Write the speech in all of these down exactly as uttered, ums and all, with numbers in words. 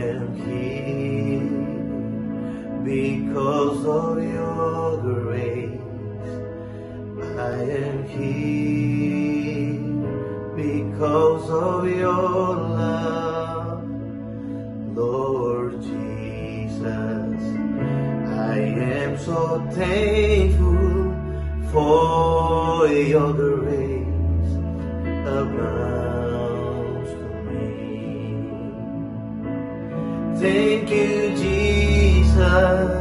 am here because of your grace. I am here because of your love, Lord Jesus. I am so thankful for your grace abounds to me. Thank you, Jesus.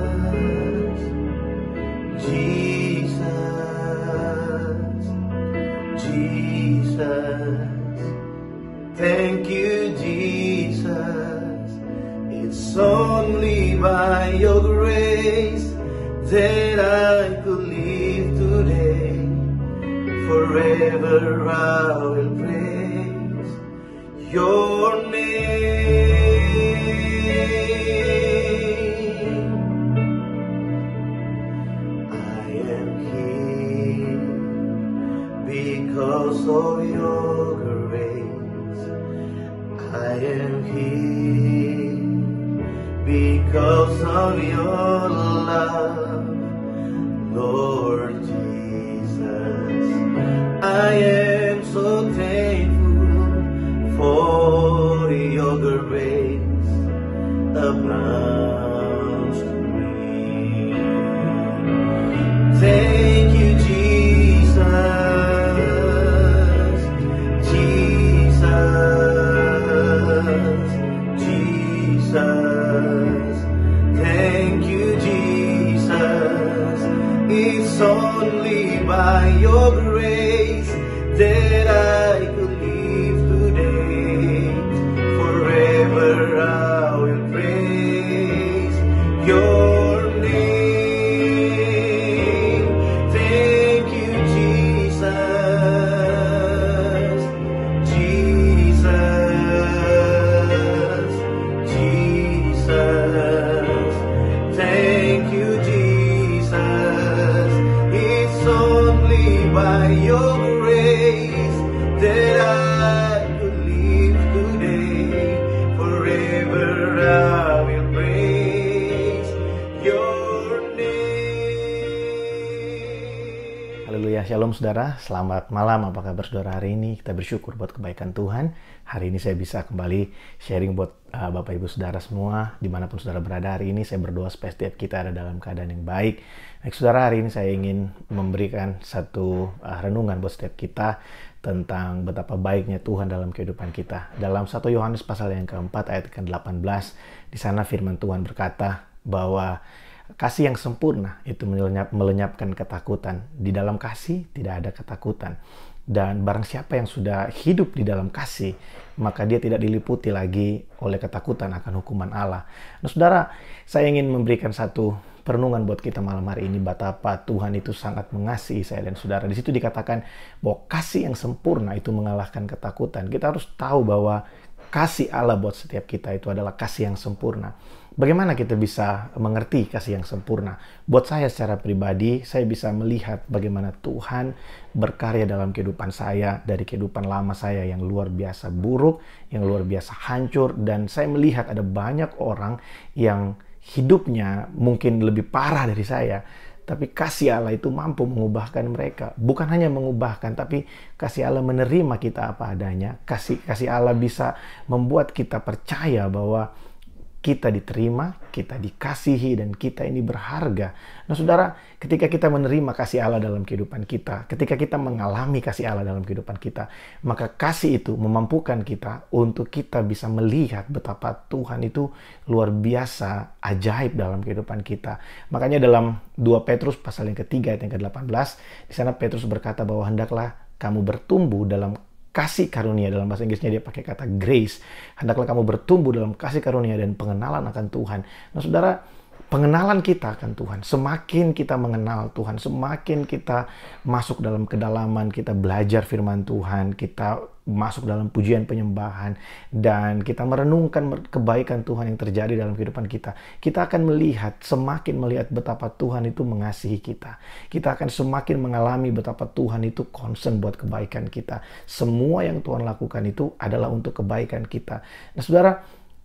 Jesus, Jesus. Thank you, Jesus. It's only by your grace that I could live today. Forever I will praise your name. I am here because of your grace. I am here because of your love, Lord Jesus. I am so thankful for your grace abounds to me. Thank you, Jesus, Jesus, Jesus. Thank you, Jesus. It's only by your grace that I could live today. Forever I will praise your name. Thank you, Jesus, Jesus, Jesus. Thank you, Jesus. It's only by your grace that I could live today. Forever I will praise your name. Haleluya, shalom saudara, selamat malam. Apa kabar saudara hari ini? Kita bersyukur buat kebaikan Tuhan. Hari ini saya bisa kembali sharing buat uh, Bapak Ibu Saudara semua. Dimanapun saudara berada hari ini, saya berdoa supaya setiap kita ada dalam keadaan yang baik. Baik saudara, hari ini saya ingin memberikan satu uh, renungan buat setiap kita tentang betapa baiknya Tuhan dalam kehidupan kita. Dalam satu Yohanes pasal yang keempat ayat ke delapan belas, di sana firman Tuhan berkata bahwa kasih yang sempurna itu melenyap, melenyapkan ketakutan. Di dalam kasih tidak ada ketakutan. Dan barang siapa yang sudah hidup di dalam kasih, maka dia tidak diliputi lagi oleh ketakutan akan hukuman Allah. Nah saudara, saya ingin memberikan satu perenungan buat kita malam hari ini, betapa Tuhan itu sangat mengasihi saya dan saudara. Di situ dikatakan bahwa kasih yang sempurna itu mengalahkan ketakutan. Kita harus tahu bahwa kasih Allah buat setiap kita itu adalah kasih yang sempurna. Bagaimana kita bisa mengerti kasih yang sempurna? Buat saya secara pribadi, saya bisa melihat bagaimana Tuhan berkarya dalam kehidupan saya, dari kehidupan lama saya yang luar biasa buruk, yang luar biasa hancur, dan saya melihat ada banyak orang yang hidupnya mungkin lebih parah dari saya, tapi kasih Allah itu mampu mengubahkan mereka. Bukan hanya mengubahkan, tapi kasih Allah menerima kita apa adanya. Kasih kasih Allah bisa membuat kita percaya bahwa kita diterima, kita dikasihi, dan kita ini berharga. Nah saudara, ketika kita menerima kasih Allah dalam kehidupan kita, ketika kita mengalami kasih Allah dalam kehidupan kita, maka kasih itu memampukan kita untuk kita bisa melihat betapa Tuhan itu luar biasa, ajaib dalam kehidupan kita. Makanya dalam dua Petrus pasal yang ketiga ayat yang ke delapan belas, di sana Petrus berkata bahwa hendaklah kamu bertumbuh dalam kasih karunia. Dalam bahasa Inggrisnya dia pakai kata grace. Hendaklah kamu bertumbuh dalam kasih karunia dan pengenalan akan Tuhan. Nah saudara, pengenalan kita akan Tuhan, semakin kita mengenal Tuhan, semakin kita masuk dalam kedalaman, kita belajar firman Tuhan, kita masuk dalam pujian penyembahan, dan kita merenungkan kebaikan Tuhan yang terjadi dalam kehidupan kita, kita akan melihat, semakin melihat betapa Tuhan itu mengasihi kita. Kita akan semakin mengalami betapa Tuhan itu concern buat kebaikan kita. Semua yang Tuhan lakukan itu adalah untuk kebaikan kita. Nah saudara,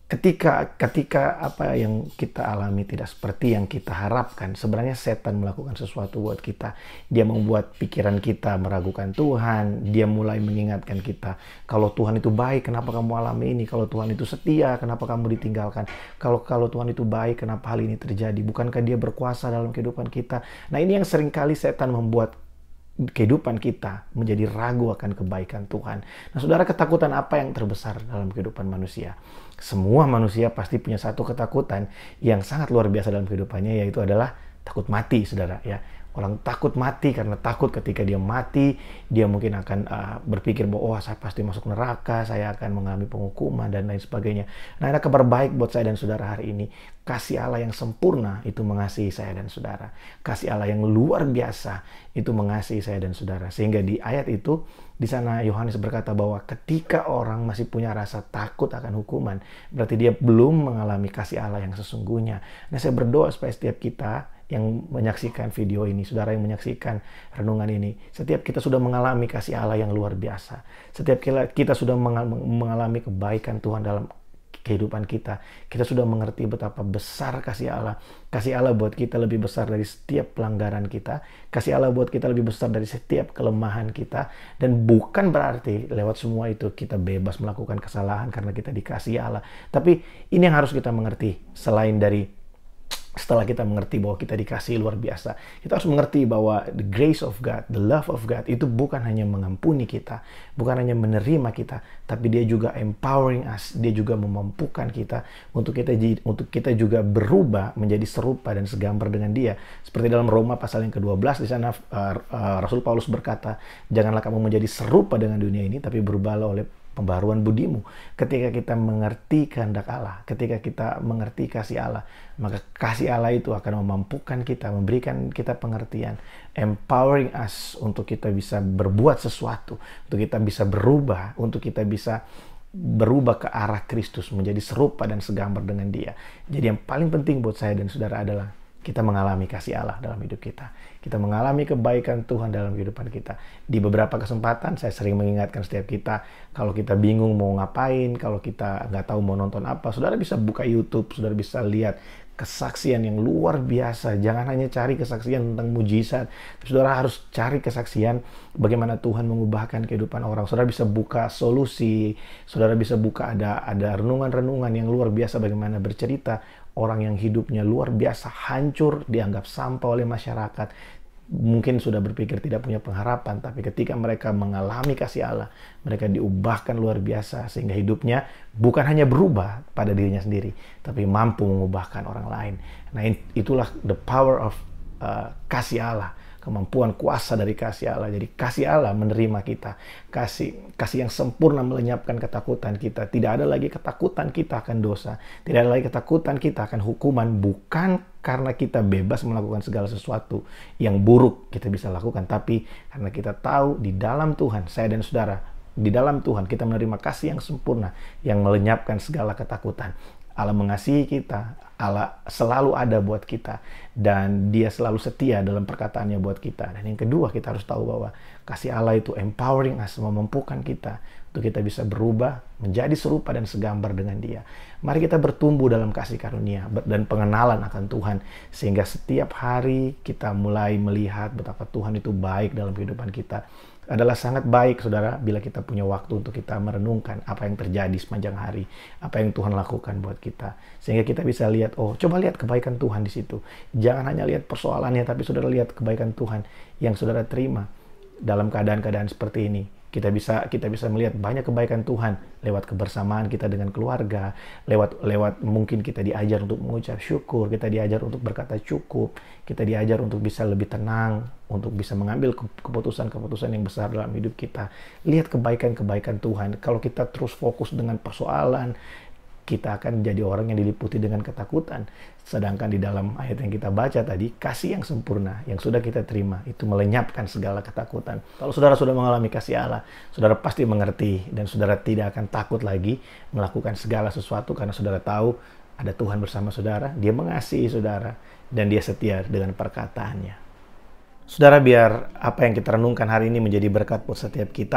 Ketika ketika apa yang kita alami tidak seperti yang kita harapkan, sebenarnya setan melakukan sesuatu buat kita. Dia membuat pikiran kita meragukan Tuhan, dia mulai mengingatkan kita, kalau Tuhan itu baik, kenapa kamu alami ini? Kalau Tuhan itu setia, kenapa kamu ditinggalkan? Kalau kalau Tuhan itu baik, kenapa hal ini terjadi? Bukankah dia berkuasa dalam kehidupan kita? Nah, ini yang seringkali setan membuat kehidupan kita menjadi ragu akan kebaikan Tuhan. Nah, saudara, ketakutan apa yang terbesar dalam kehidupan manusia? Semua manusia pasti punya satu ketakutan yang sangat luar biasa dalam kehidupannya, yaitu adalah takut mati, saudara. Ya, orang takut mati karena takut ketika dia mati, dia mungkin akan uh, berpikir bahwa oh, saya pasti masuk neraka, saya akan mengalami penghukuman dan lain sebagainya. Nah, ada kabar baik buat saya dan saudara hari ini. Kasih Allah yang sempurna itu mengasihi saya dan saudara. Kasih Allah yang luar biasa itu mengasihi saya dan saudara. Sehingga di ayat itu, di sana Yohanes berkata bahwa ketika orang masih punya rasa takut akan hukuman, berarti dia belum mengalami kasih Allah yang sesungguhnya. Nah, saya berdoa supaya setiap kita yang menyaksikan video ini, saudara yang menyaksikan renungan ini, setiap kita sudah mengalami kasih Allah yang luar biasa. Setiap kita sudah mengalami kebaikan Tuhan dalam kehidupan kita. Kita sudah mengerti betapa besar kasih Allah. Kasih Allah buat kita lebih besar dari setiap pelanggaran kita. Kasih Allah buat kita lebih besar dari setiap kelemahan kita. Dan bukan berarti lewat semua itu kita bebas melakukan kesalahan karena kita dikasihi Allah. Tapi ini yang harus kita mengerti. Selain dari Setelah kita mengerti bahwa kita dikasihi luar biasa, kita harus mengerti bahwa the grace of God, the love of God itu bukan hanya mengampuni kita, bukan hanya menerima kita, tapi dia juga empowering us, dia juga memampukan kita untuk kita untuk kita juga berubah menjadi serupa dan segambar dengan dia. Seperti dalam Roma pasal yang kedua belas, di sana uh, uh, Rasul Paulus berkata, janganlah kamu menjadi serupa dengan dunia ini, tapi berubahlah oleh pembaruan budimu. Ketika kita mengerti kehendak Allah, ketika kita mengerti kasih Allah, maka kasih Allah itu akan memampukan kita, memberikan kita pengertian, empowering us untuk kita bisa berbuat sesuatu, untuk kita bisa berubah, untuk kita bisa berubah ke arah Kristus, menjadi serupa dan segambar dengan Dia. Jadi yang paling penting buat saya dan saudara adalah kita mengalami kasih Allah dalam hidup kita. Kita mengalami kebaikan Tuhan dalam kehidupan kita. Di beberapa kesempatan saya sering mengingatkan setiap kita, kalau kita bingung mau ngapain, kalau kita nggak tahu mau nonton apa, saudara bisa buka YouTube, saudara bisa lihat kesaksian yang luar biasa. Jangan hanya cari kesaksian tentang mujizat, saudara harus cari kesaksian bagaimana Tuhan mengubahkan kehidupan orang. Saudara bisa buka solusi, saudara bisa buka ada ada renungan-renungan yang luar biasa bagaimana bercerita orang yang hidupnya luar biasa hancur, dianggap sampah oleh masyarakat, mungkin sudah berpikir tidak punya pengharapan, tapi ketika mereka mengalami kasih Allah, mereka diubahkan luar biasa sehingga hidupnya bukan hanya berubah pada dirinya sendiri, tapi mampu mengubahkan orang lain. Nah, itulah the power of uh, kasih Allah, kemampuan kuasa dari kasih Allah. Jadi kasih Allah menerima kita, kasih kasih yang sempurna melenyapkan ketakutan kita. Tidak ada lagi ketakutan kita akan dosa, tidak ada lagi ketakutan kita akan hukuman, bukan karena kita bebas melakukan segala sesuatu yang buruk kita bisa lakukan, tapi karena kita tahu di dalam Tuhan, saya dan saudara, di dalam Tuhan kita menerima kasih yang sempurna yang melenyapkan segala ketakutan. Allah mengasihi kita, Allah selalu ada buat kita, dan Dia selalu setia dalam perkataannya buat kita. Dan yang kedua, kita harus tahu bahwa kasih Allah itu empowering us, memampukan kita untuk kita bisa berubah menjadi serupa dan segambar dengan Dia. Mari kita bertumbuh dalam kasih karunia dan pengenalan akan Tuhan, sehingga setiap hari kita mulai melihat betapa Tuhan itu baik dalam kehidupan kita. Adalah sangat baik, saudara, bila kita punya waktu untuk kita merenungkan apa yang terjadi sepanjang hari, apa yang Tuhan lakukan buat kita, sehingga kita bisa lihat, oh, coba lihat kebaikan Tuhan di situ. Jangan hanya lihat persoalannya, tapi saudara lihat kebaikan Tuhan yang saudara terima dalam keadaan-keadaan seperti ini. Kita bisa kita bisa melihat banyak kebaikan Tuhan lewat kebersamaan kita dengan keluarga, lewat lewat mungkin kita diajar untuk mengucap syukur, kita diajar untuk berkata cukup, kita diajar untuk bisa lebih tenang, untuk bisa mengambil keputusan-keputusan yang besar dalam hidup kita. Lihat kebaikan-kebaikan Tuhan. Kalau kita terus fokus dengan persoalan, kita akan jadi orang yang diliputi dengan ketakutan. Sedangkan di dalam ayat yang kita baca tadi, kasih yang sempurna yang sudah kita terima itu melenyapkan segala ketakutan. Kalau saudara sudah mengalami kasih Allah, saudara pasti mengerti dan saudara tidak akan takut lagi melakukan segala sesuatu karena saudara tahu ada Tuhan bersama saudara, Dia mengasihi saudara, dan Dia setia dengan perkataannya. Saudara, biar apa yang kita renungkan hari ini menjadi berkat buat setiap kita.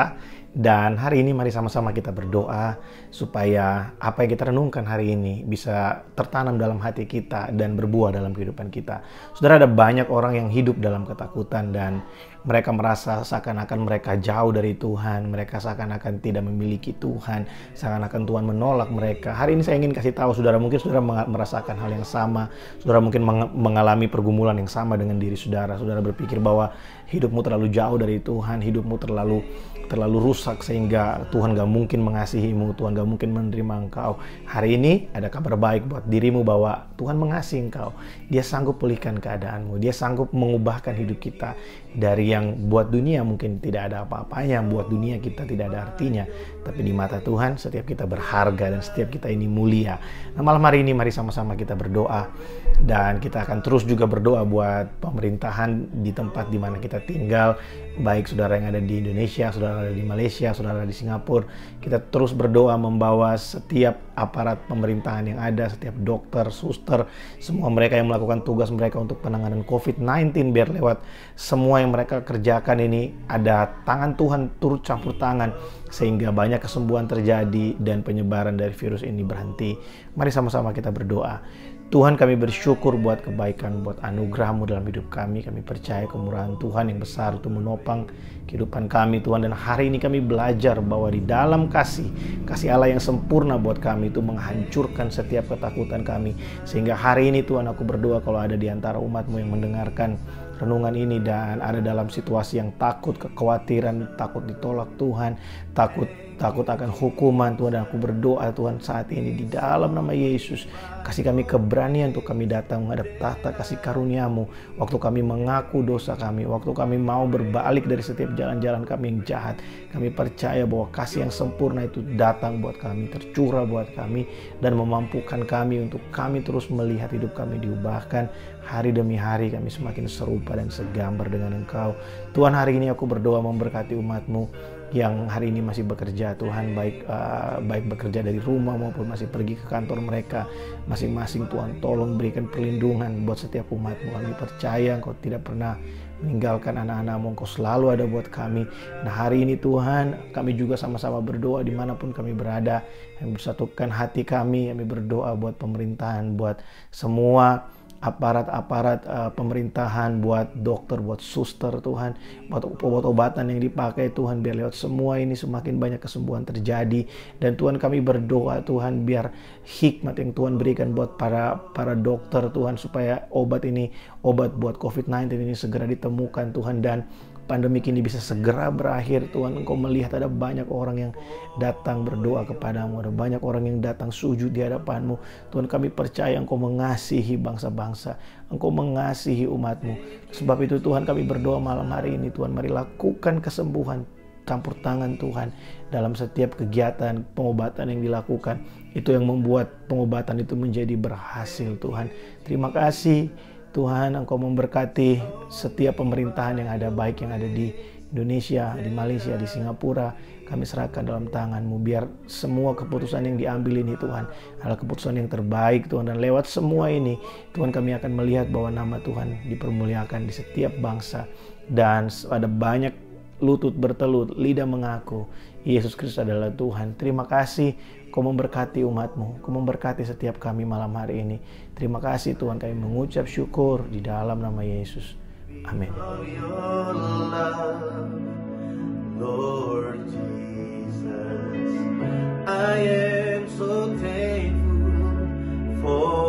Dan hari ini mari sama-sama kita berdoa supaya apa yang kita renungkan hari ini bisa tertanam dalam hati kita dan berbuah dalam kehidupan kita. Saudara, ada banyak orang yang hidup dalam ketakutan dan mereka merasa seakan-akan mereka jauh dari Tuhan, mereka seakan-akan tidak memiliki Tuhan, seakan-akan Tuhan menolak mereka. Hari ini saya ingin kasih tahu saudara, mungkin saudara merasakan hal yang sama, saudara mungkin mengalami pergumulan yang sama dengan diri saudara. Saudara berpikir bahwa hidupmu terlalu jauh dari Tuhan, hidupmu terlalu terlalu rusak sehingga Tuhan gak mungkin mengasihimu, Tuhan gak mungkin menerima engkau. Hari ini ada kabar baik buat dirimu bahwa Tuhan mengasihi engkau. Dia sanggup pulihkan keadaanmu, Dia sanggup mengubahkan hidup kita dari yang buat dunia mungkin tidak ada apa-apanya, buat dunia kita tidak ada artinya, tapi di mata Tuhan setiap kita berharga dan setiap kita ini mulia. Nah, malam hari ini mari sama-sama kita berdoa, dan kita akan terus juga berdoa buat pemerintahan di tempat di mana kita tinggal, baik saudara yang ada di Indonesia, saudara ada di Malaysia, saudara ada di Singapura. Kita terus berdoa membawa setiap aparat pemerintahan yang ada, setiap dokter, suster, semua mereka yang melakukan tugas mereka untuk penanganan covid sembilan belas, biar lewat semua yang mereka kerjakan ini ada tangan Tuhan turut campur tangan sehingga banyak kesembuhan terjadi dan penyebaran dari virus ini berhenti. Mari sama-sama kita berdoa. Tuhan, kami bersyukur buat kebaikan, buat anugerah-Mu dalam hidup kami. Kami percaya kemurahan Tuhan yang besar itu menopang kehidupan kami, Tuhan. Dan hari ini kami belajar bahwa di dalam kasih, kasih Allah yang sempurna buat kami itu menghancurkan setiap ketakutan kami. Sehingga hari ini Tuhan, aku berdoa kalau ada di antara umat-Mu yang mendengarkan renungan ini dan ada dalam situasi yang takut, kekhawatiran, takut ditolak Tuhan, takut takut akan hukuman Tuhan, dan aku berdoa Tuhan saat ini di dalam nama Yesus, kasih kami keberanian untuk kami datang menghadap tahta kasih karunia-Mu waktu kami mengaku dosa kami, waktu kami mau berbalik dari setiap jalan-jalan kami yang jahat. Kami percaya bahwa kasih yang sempurna itu datang buat kami, tercurah buat kami, dan memampukan kami untuk kami terus melihat hidup kami diubahkan hari demi hari, kami semakin serupa dan segambar dengan Engkau. Tuhan, hari ini aku berdoa memberkati umat-Mu yang hari ini masih bekerja, Tuhan, baik uh, baik bekerja dari rumah maupun masih pergi ke kantor mereka masing-masing. Tuhan, tolong berikan perlindungan buat setiap umat-Mu. Kami percaya Engkau tidak pernah meninggalkan anak-anak-Mu, Engkau selalu ada buat kami. Nah, hari ini Tuhan, kami juga sama-sama berdoa dimanapun kami berada, kami bersatukan hati kami, kami berdoa buat pemerintahan, buat semua aparat-aparat uh, pemerintahan, buat dokter, buat suster Tuhan, buat obat-obatan yang dipakai Tuhan, biar lewat semua ini semakin banyak kesembuhan terjadi. Dan Tuhan, kami berdoa Tuhan, biar hikmat yang Tuhan berikan buat para para dokter Tuhan, supaya obat ini, obat buat covid sembilan belas ini segera ditemukan Tuhan, dan pandemi ini bisa segera berakhir. Tuhan, Engkau melihat ada banyak orang yang datang berdoa kepadamu, ada banyak orang yang datang sujud di hadapan-Mu. Tuhan, kami percaya Engkau mengasihi bangsa-bangsa, Engkau mengasihi umat-Mu. Sebab itu Tuhan, kami berdoa malam hari ini, Tuhan, mari lakukan kesembuhan, campur tangan Tuhan dalam setiap kegiatan pengobatan yang dilakukan. Itu yang membuat pengobatan itu menjadi berhasil Tuhan. Terima kasih Tuhan, Engkau memberkati setiap pemerintahan yang ada, baik yang ada di Indonesia, di Malaysia, di Singapura. Kami serahkan dalam tangan-Mu, biar semua keputusan yang diambil ini Tuhan adalah keputusan yang terbaik Tuhan. Dan lewat semua ini Tuhan, kami akan melihat bahwa nama Tuhan dipermuliakan di setiap bangsa. Dan ada banyak lutut bertelut, lidah mengaku Yesus Kristus adalah Tuhan. Terima kasih Kau memberkati umat-Mu, Kau memberkati setiap kami malam hari ini. Terima kasih Tuhan, kami mengucap syukur di dalam nama Yesus. Amin. Lord Jesus, I am so thankful for